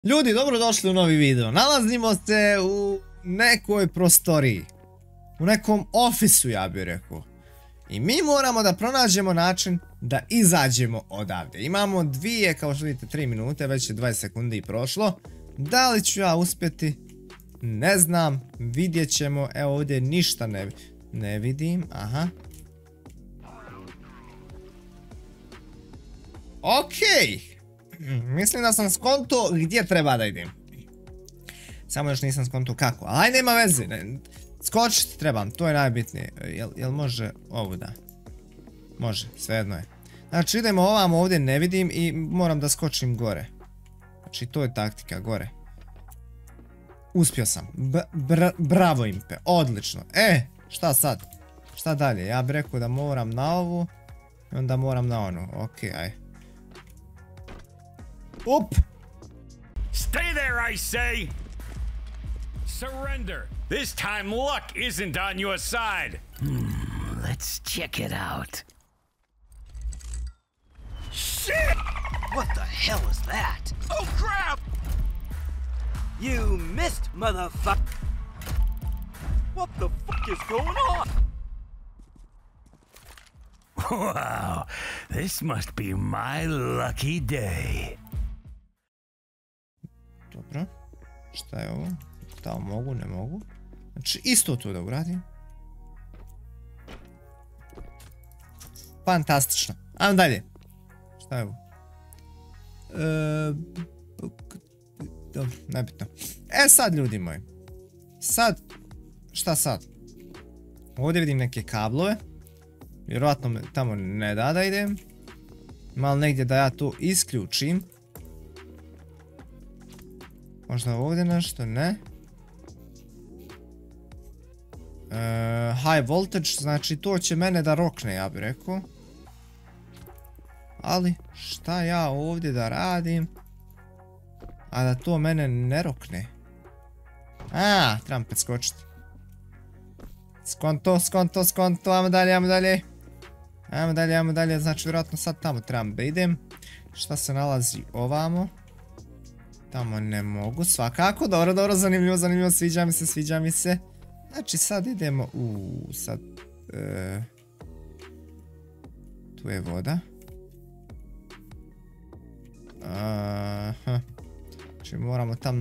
Ljudi, dobrodošli u novi video. Nalazimo se u nekoj prostoriji. U nekom ofisu, ja bih rekao. I mi moramo da pronađemo način da izađemo odavde. Imamo dvije, kao što vidite, 3 minute, već je 20 sekundi i prošlo. Da li ću ja uspjeti? Ne znam, vidjet ćemo. Evo ovdje ništa ne vidim. Aha. Okej. Mislim da sam skonto gdje treba da idem. Samo još nisam skonto kako. Ali aj nema veze. Skočiti trebam, to je najbitnije. Jel može ovu da? Može, svejedno je. Znači idemo ovamo, ovdje ne vidim i moram da skočim gore. Znači to je taktika, gore. Uspio sam. Bravo Impe, odlično. Šta sad? Šta dalje? Ja bih rekao da moram na ovu. I onda moram na onu. Okej, aj. Up! Stay there, I say! Surrender! This time luck isn't on your side! Let's check it out. Shit! What the hell is that? Oh crap! You missed, motherfucker! What the fuck is going on? Wow, this must be my lucky day. Dobro. Šta je ovo? Da li mogu, ne mogu? Znači isto to da uradim. Fantastično. Ajmo dalje. Šta je ovo? Dobro, nebitno. Sad ljudi moji. Sad. Šta sad? Ovdje vidim neke kablove. Vjerojatno me tamo ne da idem. Malo negdje da ja to isključim. Možda ovdje nešto, ne. High voltage, znači to će mene da rokne, ja bih rekao. Ali, šta ja ovdje da radim? A da to mene ne rokne. Trebam preskočiti. Skonto, ajmo dalje. Ajmo dalje, znači vjerojatno sad tamo trebam da idem. Šta se nalazi ovamo? Tamo ne mogu, svakako, dobro, zanimljivo, sviđa mi se. Znači sad idemo, sad, tu je voda. Znači moramo tam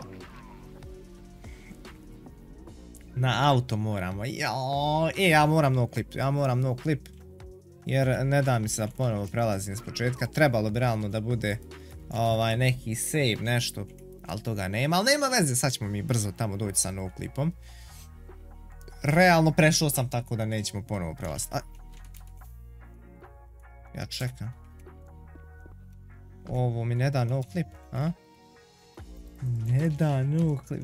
na auto moramo, ja moram no clip, jer ne da mi se da ponovo prelazim s početka, trebalo bi realno da bude neki save, nešto, ali toga nema, ali nema veze, sad ćemo mi brzo tamo doći sa no clipom. Realno prešao sam tako da nećemo ponovo prelaziti. Ja čekam. Ovo mi ne da no clip, a? Ne da no clip,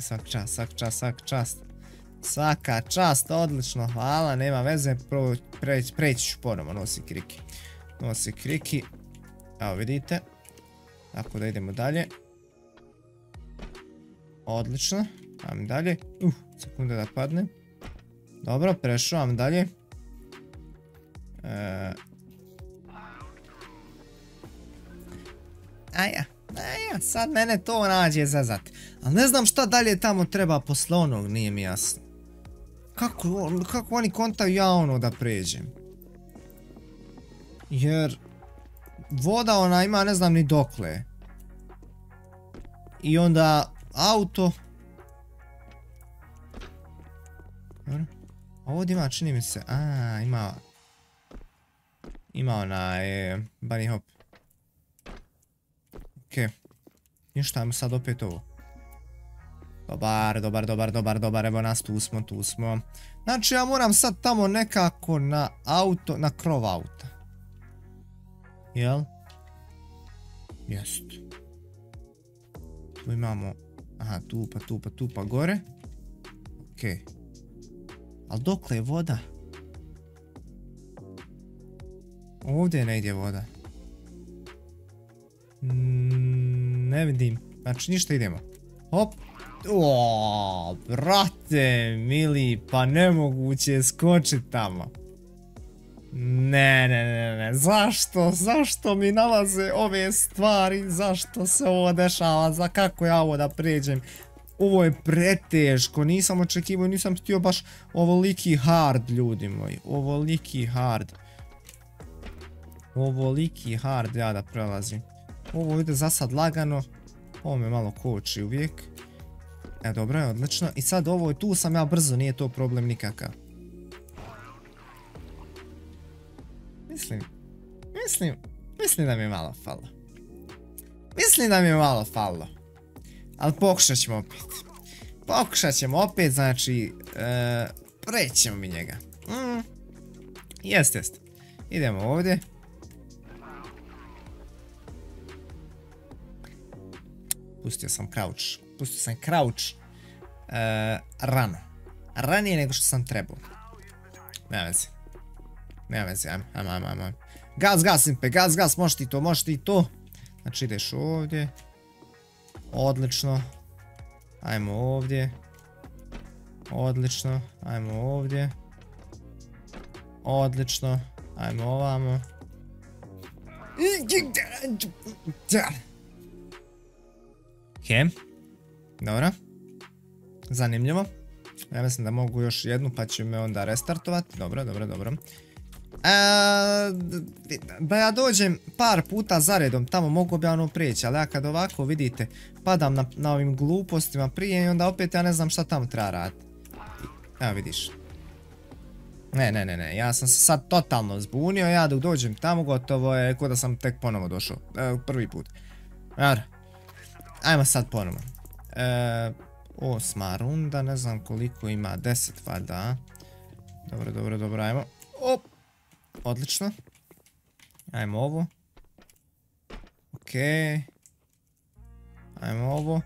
svaka čast, odlično, hvala, nema veze, preći ću ponovo, nosi kriki, evo vidite. Tako da idemo dalje. Odlično. Ajmo dalje. Sekunda da padne. Dobro, prešao, ajmo dalje. Sad mene to nađe zazat. Ali ne znam šta dalje tamo treba posle onog, nije mi jasno. Kako oni kontaju ja ono da pređem? Jer voda ona ima ne znam ni dokle. I onda auto. Dobro. A ovdje ima, čini mi se, ima onaj bunny hop. Okej. Ništa, ajmo sad opet ovo. Dobar, evo nas, tu smo. Znači ja moram sad tamo nekako na auto, na krov auta. Jel? Jest. Tu imamo, tu pa gore. Okej. Ali dokle je voda? Ovdje ne ide voda. Ne vidim. Znači ništa, idemo. Hop. Brate mili, pa nemoguće je skočiti tamo. Ne, zašto mi nalaze ove stvari, zašto se ovo dešava, za kako ja ovo da pređem, ovo je preteško, nisam očekivao, nisam htio baš ovoliki hard, ljudi moji, ovoliki hard ja da prelazim, ovo ide za sad lagano, ovo me malo koči uvijek, dobro je, odlično, i sad ovo, tu sam ja brzo, nije to problem nikakav. Mislim da mi je malo falo. Ali pokušat ćemo opet. Znači, prećemo mi njega. Jest. Idemo ovdje. Pustio sam crouch. Rano. Ranije nego što sam trebao. Nema veze, ajmo. Gaz, Impe, gaz, možeš ti to. Znači ideš ovdje. Odlično. Ajmo ovdje. Odlično, ajmo ovdje. Odlično, ajmo ovamo. He. Dobro. Zanimljivo. Ja mislim da mogu još jednu pa ću me onda restartovati. Dobro. Da ja dođem par puta zaredom, tamo mogu bi ja ono prijeći, ali ja kad ovako vidite, padam na ovim glupostima prije i onda opet ja ne znam šta tamo treba raditi. Evo vidiš. Ne, ja sam se sad totalno zbunio, ja dok dođem tamo gotovo je ko da sam tek ponovo došao, prvi put. Ajmo sad ponovo. 8. runda, ne znam koliko ima, 10 valjda. Dobro, ajmo. Odlično. Ajmo ovo. Okej. Ajmo ovo.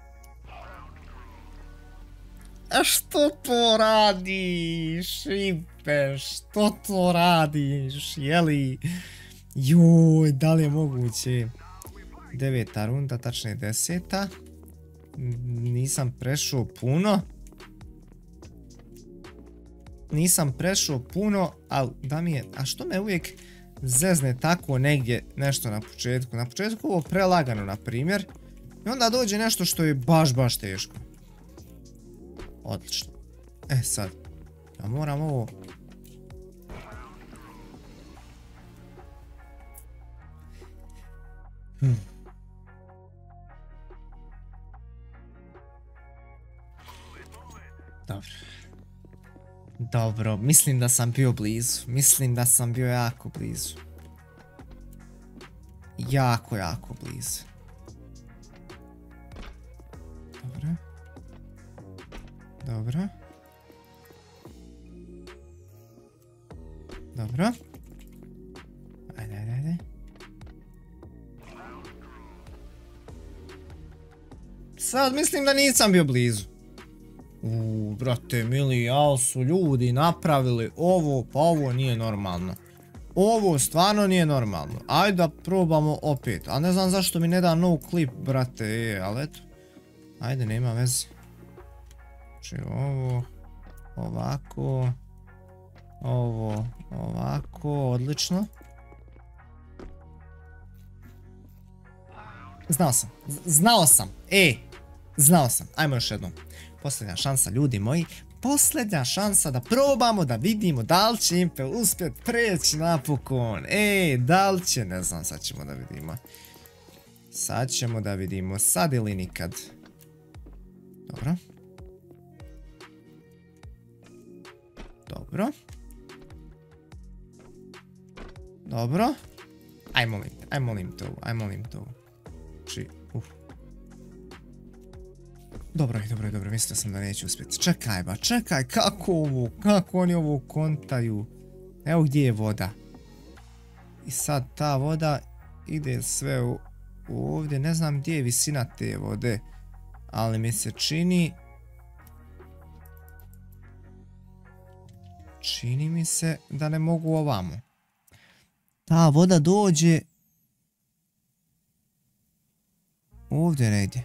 A što to radiš, Impe? Što to radiš, jeli? Joj, da li je moguće? 9. runda, tačnije 10. Nisam prešao puno, ali da mi je, a što me uvijek zezne tako negdje nešto na početku? Na početku ovo prelagano, na primjer, i onda dođe nešto što je baš teško. Odlično. Sad, ja moram ovo... Dobro, mislim da sam bio blizu. Mislim da sam bio jako blizu. Jako blizu. Dobro. Ajde. Sad mislim da nisam bio blizu. Brate mili, ali su ljudi napravili ovo, pa ovo nije normalno. Ovo stvarno nije normalno. Ajde da probamo opet. A ne znam zašto mi ne da no clip, brate, ali eto. Ajde, nema veze. Znači ovo, ovako, ovo, ovako, odlično. Znao sam. Ajmo još jednom. Posljednja šansa, ljudi moji. Posljednja šansa da probamo, da vidimo da li će Impe uspjet preći napokon. Da li će, ne znam, sad ćemo da vidimo. Sad ili nikad. Dobro. Aj molim to. Znači, Dobro, mislio sam da neću uspjeti. Čekaj, kako oni ovo kontaju? Evo gdje je voda. I sad ta voda ide sve ovdje, ne znam gdje je visina te vode, ali mi se čini mi se da ne mogu ovamo. Ta voda dođe ovdje negdje.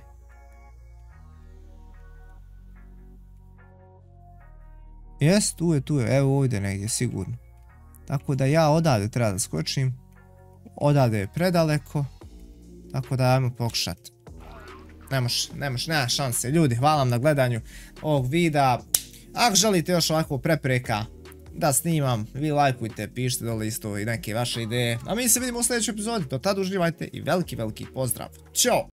Jes, tu je, evo ovdje negdje, sigurno. Tako da ja odavde treba da skočim. Odavde je predaleko. Tako da ajmo pokušat. Nema šanse. Ljudi, hvala vam na gledanju ovog videa. Ako želite još ovako prepreka da snimam, vi lajkujte, pišite dole isto i neke vaše ideje. A mi se vidimo u sljedećoj epizodi. Do tada uživajte i veliki pozdrav. Ćao!